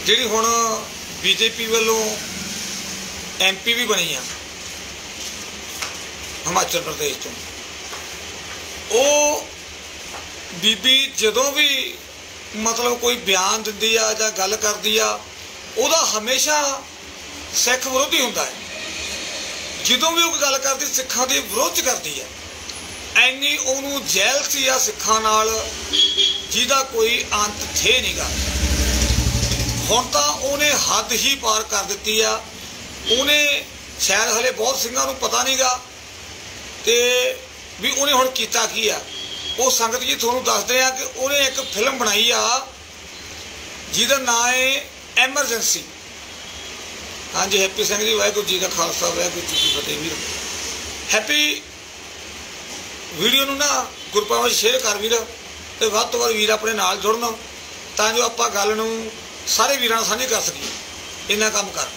ਜਿਹੜੀ ਹੁਣ बीजेपी ਵੱਲੋਂ MP भी बनी आ हिमाचल प्रदेश ਤੋਂ ਉਹ बीबी ਜਦੋਂ भी मतलब कोई बयान दिंदी आ ਜਾਂ ਗੱਲ ਕਰਦੀ ਆ ਉਹਦਾ ਹਮੇਸ਼ਾ सिख विरोधी ਹੁੰਦਾ है। ਜਦੋਂ ਵੀ ਉਹ ਗੱਲ ਕਰਦੀ ਸਿੱਖਾਂ ਦੇ ਵਿਰੋਧ ਕਰਦੀ ਹੈ। ਐਨੀ ਉਹਨੂੰ ਜੈਲ ਸੀ ਆ ਸਿੱਖਾਂ ਨਾਲ ਜਿਹਦਾ ਕੋਈ ਅੰਤ ਥੇ ਨਹੀਂਗਾ। ਹੁਣ ਤਾਂ ਉਹਨੇ ਹੱਦ ਹੀ ਪਾਰ ਕਰ ਦਿੱਤੀ ਆ। ਉਹਨੇ ਸ਼ਾਇਦ ਹਲੇ ਬਹੁਤ ਸਿੰਘਾਂ ਨੂੰ ਪਤਾ ਨਹੀਂਗਾ ਤੇ ਵੀ ਉਹਨੇ ਹੁਣ ਕੀਤਾ ਕੀ ਆ। ਉਹ ਸੰਗਤ ਜੀ ਤੁਹਾਨੂੰ ਦੱਸਦੇ ਆ ਕਿ ਉਹਨੇ ਇੱਕ ਫਿਲਮ ਬਣਾਈ ਆ ਜਿਹਦਾ ਨਾਂ ਹੈ ਐਮਰਜੈਂਸੀ। हाँ जी हैप्पी सिंह जी वाहगुरू जी का खालसा वाहगुरू जी की फतेह। वीर हैप्पी वीडियो नूं ना ग्रुपां विच शेयर कर वीर ते वध तों वध वीर अपने नाल जुड़न तां जो आपां गल नूं सारे वीरां नाल साझी कर सकीए। इन्ना काम कर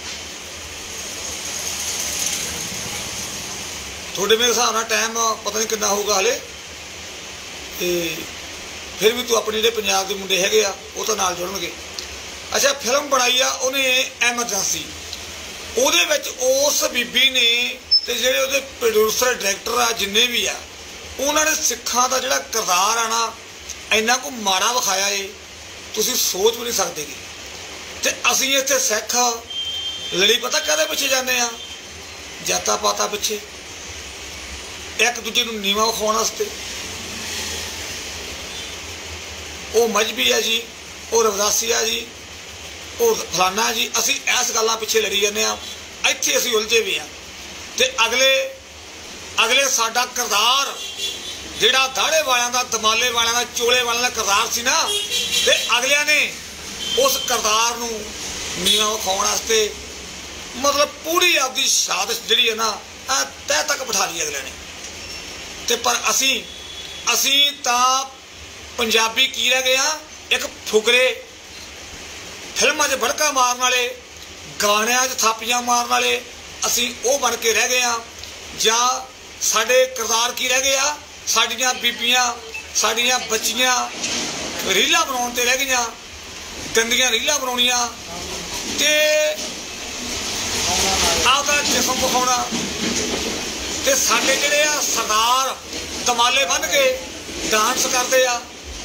थोड़े मेरे हिसाब नाल टाइम पता नहीं कितना होगा हले ते फिर भी तू अपने जिहड़े पंजाब दे मुंडे हैगे आ वो तां नाल जुड़नगे। अच्छा फिल्म बनाई आ उहने एमरजेंसी। ਉਹਦੇ ਵਿੱਚ ਉਸ ਬੀਬੀ ਨੇ ਤੇ ਜਿਹੜੇ ਉਹਦੇ ਪ੍ਰੋਡਿਊਸਰ ਡਾਇਰੈਕਟਰ ਆ ਜਿੰਨੇ ਵੀ ਆ ਉਹਨਾਂ ਨੇ ਸਿੱਖਾਂ ਦਾ ਜਿਹੜਾ ਕਿਰਦਾਰ ਆ ਨਾ ਇੰਨਾ ਕੁ ਮਾੜਾ ਵਿਖਾਇਆ ਏ ਤੁਸੀਂ ਸੋਚ ਵੀ ਨਹੀਂ ਸਕਦੇ। ਤੇ ਅਸੀਂ ਇੱਥੇ ਸਿੱਖ ਲੜੀ ਪਤਾ ਕਾਹਦੇ ਪਿੱਛੇ ਜਾਂਦੇ ਆ? ਜਾਤਾਂ ਪਾਤਾਂ ਪਿੱਛੇ, ਇੱਕ ਦੂਜੇ ਨੂੰ ਨੀਵਾਂ ਵਿਖਾਉਣ ਵਾਸਤੇ। ਉਹ ਮਜ਼੍ਹਬੀ ਆ ਜੀ, ਉਹ ਰਵਿਦਾਸੀ ਆ ਜੀ, ਉਹ ਫਲਾਨਾ जी। असी इस गल्लां पिछे लड़ी जाने इत्थे असी उलझे भी हाँ। तो अगले साडा किरदार जिहड़ा दाड़े वालियां दा, दमाले वालियां दा, चोले वालियां दा किरदार सी ना, ते अगलियां ने उस किरदार नूं नीवां विखाउण वास्ते मतलब पूरी आपदी साजिश जिहड़ी है ना तह तक बिठा ली अगलियां ने। ते पर असी तां पंजाबी की रह गए हाँ? एक फुकरे फिल्मां 'च भड़का मारन वाले, गाणियां 'च थापियां मारन वाले असी वो बन के रह गए हाँ। जां साडे किरदार की रह गए आ? साडियां बीबियां, साडियां बच्चियां रीलां बनाउण ते रह गईयां, गंदियां रीलां बनाउणियां ते आपदा जिस्म विखाउणा। ते साडे जिहड़े आ सरदार दमाले बन के डांस करदे आ।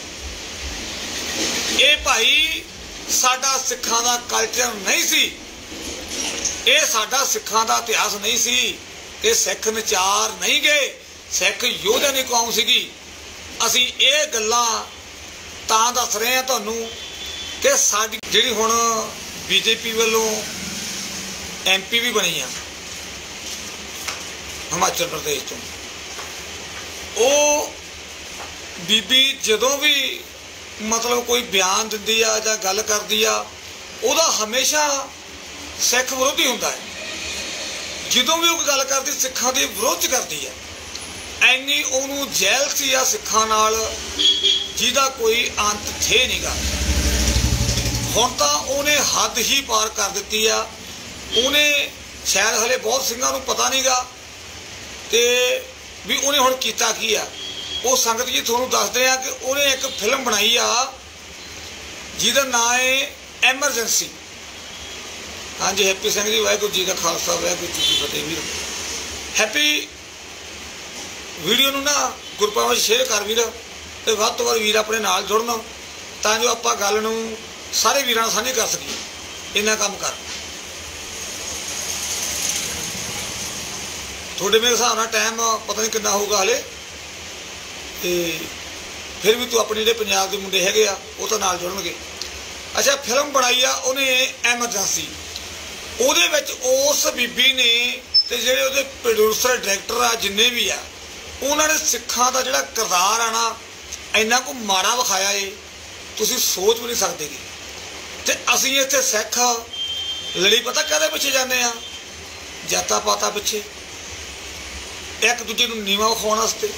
ये भाई साडा सिखां दा कल्चर नहीं सी, ये साडा सिखां दा इतिहास नहीं सी। ये सिख नचार नहीं गए, सिख योद्धा की कौम सीगी। असी ये गल्लां तां दस रहे हैं तुहानूं कि साडी जिहड़ी हुण बीजेपी वालों MP भी बनी आ हिमाचल प्रदेश तो वो बीबी जदों भी मतलब कोई बयान दिंदी आ ਜਾਂ ਗੱਲ ਕਰਦੀ ਆ ਉਹਦਾ ਹਮੇਸ਼ਾ ਸਿੱਖ ਵਿਰੋਧੀ ਹੁੰਦਾ ਹੈ। ਜਦੋਂ ਵੀ ਉਹ ਗੱਲ ਕਰਦੀ ਸਿੱਖਾਂ ਦੇ ਵਿਰੋਧ ਕਰਦੀ ਹੈ। ਐਨੀ ਉਹਨੂੰ ਜੈਲ ਸੀ ਆ ਸਿੱਖਾਂ ਨਾਲ ਜਿਹਦਾ ਕੋਈ ਅੰਤ ਥੇ ਨਹੀਂਗਾ। ਹੁਣ ਤਾਂ ਉਹਨੇ ਹੱਦ ਹੀ ਪਾਰ ਕਰ ਦਿੱਤੀ ਆ। ਉਹਨੇ ਸ਼ਾਇਦ ਹਲੇ ਬਹੁਤ ਸਿੰਘਾਂ ਨੂੰ ਪਤਾ ਨਹੀਂਗਾ ਤੇ ਵੀ ਉਹਨੇ ਹੁਣ ਕੀਤਾ ਕੀ ਆ। ਉਹ ਸੰਗਤ ਜੀ ਤੁਹਾਨੂੰ ਦੱਸਦੇ ਆ ਕਿ ਉਹਨੇ ਇੱਕ ਫਿਲਮ ਬਣਾਈ ਆ ਜਿਹਦਾ ਨਾਂ ਹੈ ਐਮਰਜੈਂਸੀ। हाँ जी हैप्पी सिंह जी वाहगुरू जी का खालसा वाहगुरू जी की फतेह। वीर हैप्पी वीडियो नूं ना ग्रुपां विच शेयर कर वीर ते वध तों वध वीर अपने नाल जुड़न तां जो आपां गल नूं सारे वीरां नाल साझी कर सकीए। इन्ना काम कर थोड़े मेरे हिसाब नाल टाइम पता नहीं कितना होगा हले ते फिर भी तू अपने जिहड़े पंजाब दे मुंडे हैगे आ वो तां नाल जुड़नगे। अच्छा फिल्म बनाई आ उहने एमरजेंसी। ਉਹਦੇ ਵਿੱਚ ਉਸ ਬੀਬੀ ਨੇ ਤੇ ਜਿਹੜੇ ਉਹਦੇ ਪ੍ਰੋਡਿਊਸਰ ਡਾਇਰੈਕਟਰ ਆ ਜਿੰਨੇ ਵੀ ਆ ਉਹਨਾਂ ਨੇ ਸਿੱਖਾਂ ਦਾ ਜਿਹੜਾ ਕਿਰਦਾਰ ਆ ਨਾ ਇੰਨਾ ਕੁ ਮਾੜਾ ਵਿਖਾਇਆ ਏ ਤੁਸੀਂ ਸੋਚ ਵੀ ਨਹੀਂ ਸਕਦੇ। ਤੇ ਅਸੀਂ ਇੱਥੇ ਸਿੱਖ ਲੜੀ ਪਤਾ ਕਾਹਦੇ ਪਿੱਛੇ ਜਾਂਦੇ ਆ? ਜਾਤਾਂ ਪਾਤਾਂ ਪਿੱਛੇ, ਇੱਕ ਦੂਜੇ ਨੂੰ ਨੀਵਾਂ ਵਿਖਾਉਣ ਵਾਸਤੇ।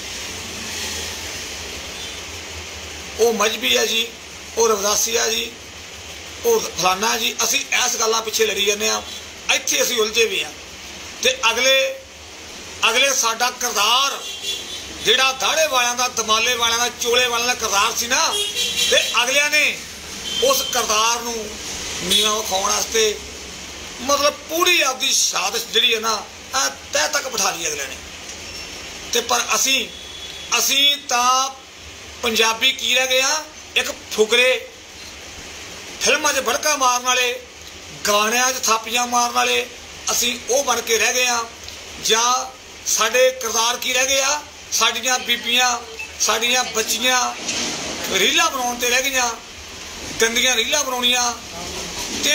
ਉਹ ਮਜ਼੍ਹਬੀ ਆ ਜੀ, ਉਹ ਰਵਿਦਾਸੀ ਆ ਜੀ, ਉਹ ਫਲਾਨਾ जी। असी इस गल्लां पिछे लड़ी जाने इत्थे असी उलझे भी हाँ। तो अगले साडा किरदार जिहड़ा दाड़े वालियां दा, दमाले वालियां दा, चोले वालियां दा किरदार सी ना, ते अगलियां ने उस किरदार नूं ਨੀਵਾਂ ਵਿਖਾਉਣ वास्ते मतलब पूरी आपकी शहादत जिहड़ी है ना तह तक बिठा ली अगले ने। ते पर असी तां पंजाबी की रह गए एक फुकरे फिल्मां 'च भड़का मारन वाले गाणियां 'च थापियां मारन वाले असी वो बन के रह गए जां साडे किरदार की रह गए साडियां बीबियां साडियां बच्चियां रीलां बनाउण ते रह गईयां गंदियां रीलां बनाउणियां ते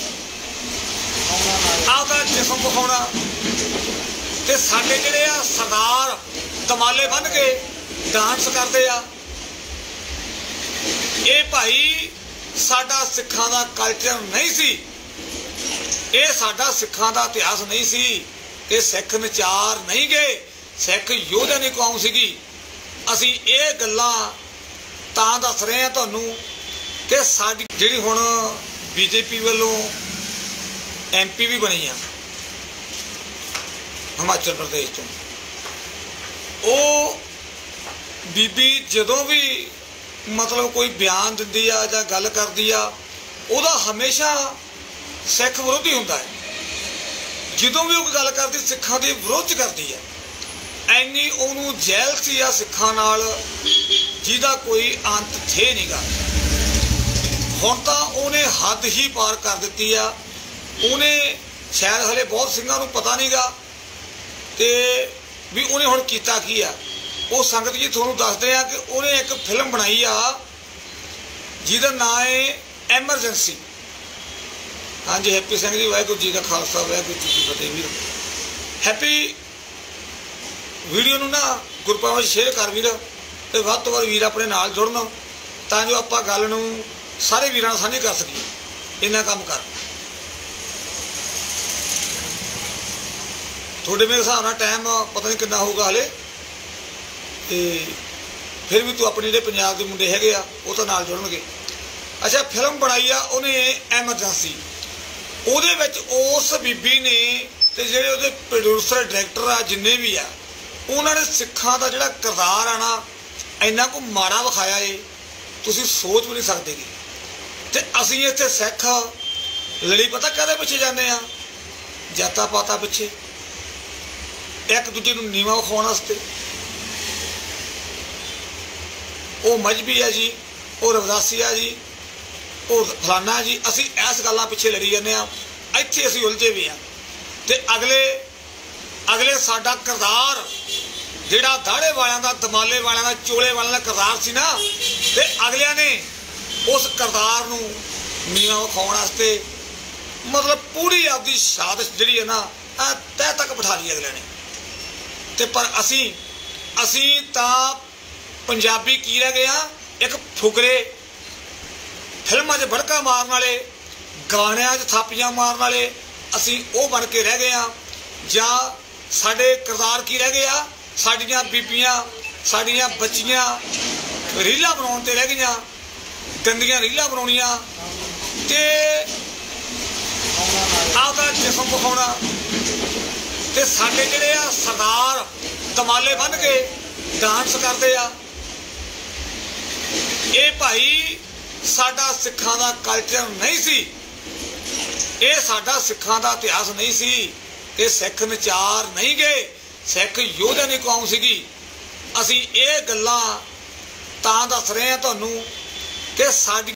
आपका जिसम विखाउणा ते साडे जिहड़े सरदार दमाले बन के डांस करते ये भाई साडा सिखां दा कल्चर नहीं सी, ये साडा सिखां दा इतिहास नहीं सी, ये सिख नचार नहीं गए, सिख योद्धा की कौम सीगी। असी ये गल्लां तां दस रहे हैं तुहानूं कि साडी जिहड़ी हुण बीजेपी वालों MP भी बनी आ हिमाचल प्रदेश तो वो बीबी जदों भी मतलब कोई बयान दिंदी आ जां गल करदी आ उहदा हमेशा सिख विरोधी हुंदा है। जदों भी वो गल करदी सिखां दे विरोध करदी है। ਐਨੀ ਉਹਨੂੰ ਜੈਲ ਸੀ ਆ ਸਿੱਖਾਂ ਨਾਲ ਜਿਹਦਾ ਕੋਈ ਅੰਤ ਥੇ ਨਹੀਂਗਾ। ਹੁਣ ਤਾਂ ਉਹਨੇ ਹੱਦ ਹੀ ਪਾਰ ਕਰ ਦਿੱਤੀ ਆ। ਉਹਨੇ ਸ਼ਾਇਦ ਹਲੇ ਬਹੁਤ ਸਿੰਘਾਂ ਨੂੰ ਪਤਾ ਨਹੀਂਗਾ ਤੇ ਵੀ ਉਹਨੇ ਹੁਣ ਕੀਤਾ ਕੀ ਆ। ਉਹ ਸੰਗਤ ਜੀ ਤੁਹਾਨੂੰ ਦੱਸਦੇ ਆ ਕਿ ਉਹਨੇ ਇੱਕ ਫਿਲਮ ਬਣਾਈ ਆ ਜਿਹਦਾ ਨਾਂ ਹੈ ਐਮਰਜੈਂਸੀ। ਹਾਂਜੀ ਹੈਪੀ ਸਿੰਘ ਜੀ ਵਾਹਿਗੁਰੂ ਜੀ ਦਾ ਖਾਲਸਾ ਵਾਹਿਗੁਰੂ ਜੀ ਕੀ ਫਤਿਹ। ਵੀਰ ਹੈਪੀ वीडियो ना गुरपाव शेयर कर वीर तो वध तो वध वीर अपने नाल जुड़न तां जो आपां गल नूं सारे वीरां नाल साझी कर सकीए। इन्ना काम कर थोड़े मेरे हिसाब नाल टाइम पता नहीं कितना होगा हले ते फिर भी तू अपने जिहड़े पंजाब दे मुंडे हैगे आ वो तां नाल जुड़नगे। अच्छा फिल्म बनाई आ उहने एमरजेंसी उहदे विच उस बीबी ने ते जिहड़े उहदे प्रोड्यूसर डायरैक्टर आ जिन्ने भी आ उन्होंने सिखां दा जिहड़ा किरदार आ ना इन्ना को माड़ा विखाया है तुसीं सोच भी नहीं सकदे। ते असीं इत्थे सिख लड़ी पता कहदे पिछे जाने आ जाता पाता पिछे एक दूजे नूं नीवां विखाउण वास्ते। वो मजहबी है जी वो रविदासी है जी वो फलाना है जी। असीं इस गल्लां पिछे लड़ी जाने आ इत्थे असीं उलझे भी आ। ते अगले साडा किरदार जिहड़ा दाड़े वालियां दा दमाले वालियां दा चोले वालियां दा किरदार सी ना ते अगलियां ने उस किरदार नूं नीवां विखाउण वास्ते मतलब पूरी आपकी शहादत जिहड़ी है ना तह तक बिठा ली अगले ने। ते पर असी तां पंजाबी की रह गए एक फुकरे फिल्मां 'च भड़का मारन वाले गाणियां 'च थापियां मारन वाले असी वो बन के रह गए जां साडे किरदार की रह गए साडियां बीबियां साडियां बच्चियां रीलां बनाउण ते रह गईयां गंदियां रीलां बनाउणियां ते आपदा जिसम विखाउणा ते साडे जिहड़े सरदार दमाले बन के डांस करते ये भाई साडा सिखां दा कल्चर नहीं सी, ये साडा सिखां दा इतिहास नहीं सी, ये सिख नचार नहीं गए, सिख योद्धा की कौम सीगी। असी ये गल्लां तां दस रहे हैं तुहानूं कि साडी